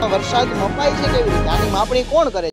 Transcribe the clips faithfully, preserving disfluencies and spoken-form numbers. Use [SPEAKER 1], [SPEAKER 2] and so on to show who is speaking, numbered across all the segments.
[SPEAKER 1] અહીંયા વરસાદ મપાય છે કેવી રીતે, આની માપણી કોણ કરે છે?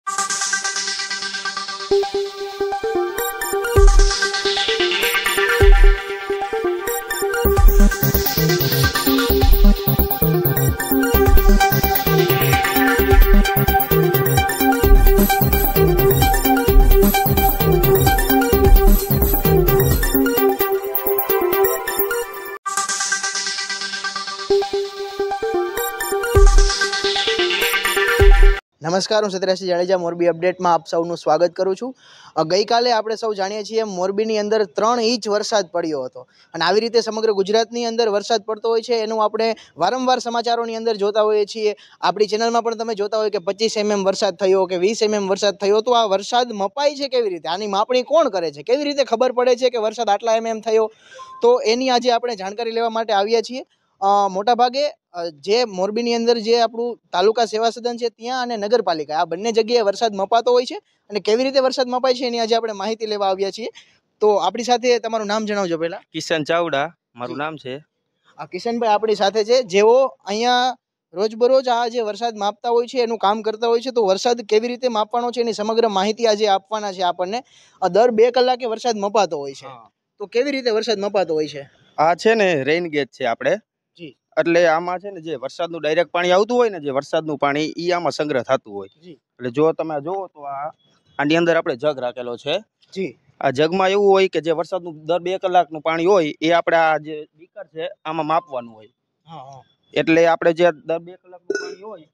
[SPEAKER 1] નમસ્કાર, હું સત્યરાજસિંહ જાડેજા મોરબી અપડેટમાં આપ સૌનું સ્વાગત કરું છું। ગઈકાલે આપણે સૌ જાણીએ છીએ મોરબીની અંદર ત્રણ ઇંચ વરસાદ પડ્યો હતો અને આવી રીતે સમગ્ર ગુજરાતની અંદર વરસાદ પડતો હોય છે એનું આપણે વારંવાર સમાચારોની અંદર જોતા હોઈએ છીએ। આપણી ચેનલમાં પણ તમે જોતા હોય કે પચીસ એમએમ વરસાદ થયો કે વીસ એમએમ વરસાદ થયો, તો આ વરસાદ મપાય છે કેવી રીતે, આની માપણી કોણ કરે છે, કેવી રીતે ખબર પડે છે કે વરસાદ આટલા એમએમ થયો, તો એની આજે આપણે જાણકારી લેવા માટે આવ્યા છીએ। મોટા ભાગે જે મોરબીની અંદર જે આપણું તાલુકા સેવા સદન છે ત્યાં અને નગરપાલિકા આ બંને જગ્યાએ વરસાદ મપાતો હોય છે અને કેવી રીતે વરસાદ મપાય છે એની આજે આપણે માહિતી લેવા આવ્યા છીએ। તો આપણી સાથે તમારું નામ જણાવજો પહેલા।
[SPEAKER 2] કિશન ચાવડા મારું નામ છે।
[SPEAKER 1] આ કિશનભાઈ આપણી સાથે છે, જેઓ અહીંયા રોજબરોજ આ જે વરસાદ માપતા હોય છે એનું કામ કરતા હોય છે। તો વરસાદ કેવી રીતે માપવાનો છે એની સમગ્ર માહિતી આજે આપવાના છે આપણને। દર બે કલાકે વરસાદ મપાતો હોય છે, તો કેવી રીતે વરસાદ મપાતો હોય છે?
[SPEAKER 2] આ છે ને રેઇન ગેજ છે આપણે, એટલે આમાં છે ને જે વરસાદનું ડાયરેક્ટ પાણી આવતું હોય ને, જે વરસાદનું પાણી ઈ આમાં સંગ્રહ થતું હોય। એટલે જો તમે જોવો તો આ આની અંદર આપણે જગ રાખેલો છે।
[SPEAKER 1] જી,
[SPEAKER 2] આ જગમાં એવું હોય કે જે વરસાદનું દર બે કલાકનું પાણી હોય એ આપણે આ જે બીકર છે આમાં માપવાનું હોય।
[SPEAKER 1] હા,
[SPEAKER 2] એટલે આપણે જે દર બે કલાકનું પાણી હોય,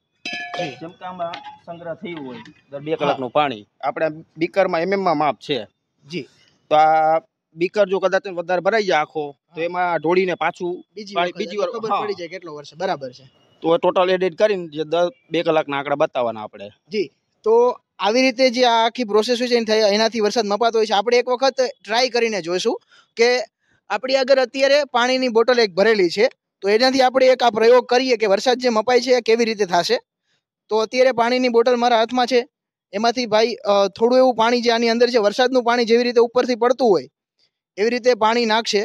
[SPEAKER 2] જેમ કે આમાં સંગ્રહ થયું હોય દર બે કલાકનું પાણી, આપણે બીકરમાં એમએમમાં માપ છે।
[SPEAKER 1] જી,
[SPEAKER 2] તો આ બીકર જો કદાચ વધારે ભરાઈ જાય આખો, તો એમાં ઢોળીને પાછું બીજી બીજી વાર
[SPEAKER 1] ખબર પડી જાય કેટલો વરસાદ બરાબર છે,
[SPEAKER 2] તો ટોટલ એડિટ કરીને જે દર બે કલાકના આંકડા બતાવવાના આપણે।
[SPEAKER 1] જી, તો આવી રીતે જે આ આખી પ્રોસેસ હોય છે એનાથી વરસાદ મપાતો હોય છે। આપણે એક વખત ટ્રાય કરીને જોઈશું કે આપણી આગળ અત્યારે પાણીની બોટલ એક ભરેલી છે, તો એનાથી આપણે એક આ પ્રયોગ કરીએ કે વરસાદ જે મપાય છે એ કેવી રીતે થશે। તો અત્યારે પાણીની બોટલ મારા હાથમાં છે, એમાંથી ભાઈ થોડું એવું પાણી જે આની અંદર છે, વરસાદનું પાણી જેવી રીતે ઉપરથી પડતું હોય એવી રીતે પાણી નાખશે।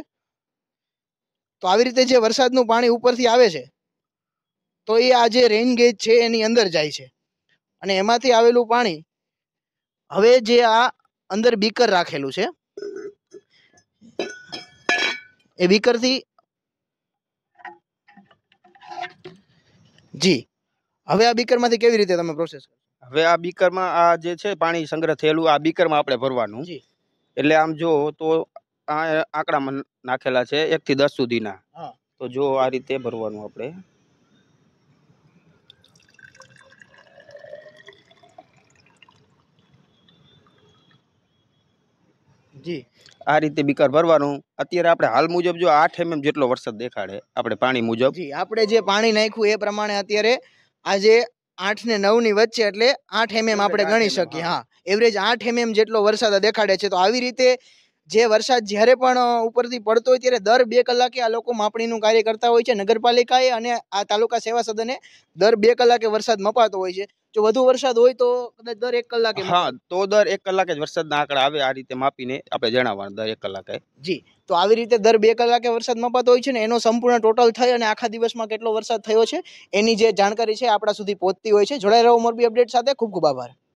[SPEAKER 1] તો આવી રીતે જે વરસાદનું પાણી ઉપરથી આવે છે તો એ આ જે રેઇન ગેજ છે એની અંદર જાય છે અને એમાંથી આવેલું પાણી હવે જે આ અંદર બીકર રાખેલું છે એ બીકરથી જી, હવે આ બીકરમાંથી કેવી રીતે તમે પ્રોસેસ કરો?
[SPEAKER 2] હવે આ બીકરમાં આ જે છે પાણી સંગ્રહ થયેલું આ બીકરમાં આપણે ભરવાનું।
[SPEAKER 1] જી,
[SPEAKER 2] એટલે આમ જો તો આ આંકડામાં નાખેલા છે એક થી દસ સુધીના।
[SPEAKER 1] હા,
[SPEAKER 2] તો જો આ રીતે ભરવાનું આપણે।
[SPEAKER 1] જી,
[SPEAKER 2] આ રીતે બીકર ભરવાનું। અત્યારે આપણે હાલ મુજબ જો આઠ એમએમ જેટલો વરસાદ દેખાડે આપણે પાણી મુજબ।
[SPEAKER 1] જી, આપણે જે પાણી નાખ્યું એ પ્રમાણે અત્યારે આજે આઠ ને નવ ની વચ્ચે એટલે આઠ એમએમ આપણે ગણી શકીએ। હા, એવરેજ આઠ એમએમ જેટલો વરસાદ દેખાડે છે। તો આવી રીતે જે વરસાદ જ્યારે પણ ઉપરથી પડતો હોય ત્યારે દર બે કલાકે આ લોકો માપણીનું કાર્ય કરતા હોય છે। નગરપાલિકાએ અને આ તાલુકા સેવા સદને દર બે કલાકે વરસાદ મપાતો હોય છે। જો વધુ વરસાદ હોય તો કદાચ દર એક કલાકે,
[SPEAKER 2] હા, તો દર એક કલાકે જ વરસાદના આંકડા આવે આ રીતે માપીને આપણે જણાવવાનું દર એક કલાકે।
[SPEAKER 1] જી, તો આવી રીતે દર બે કલાકે વરસાદ મપાતો હોય છે ને એનો સંપૂર્ણ ટોટલ થઈ અને આખા દિવસમાં કેટલો વરસાદ થયો છે એની જે જાણકારી છે આપણા સુધી પહોંચતી હોય છે। જોડાઈ રહો મોરબી અપડેટ સાથે। ખૂબ ખૂબ આભાર।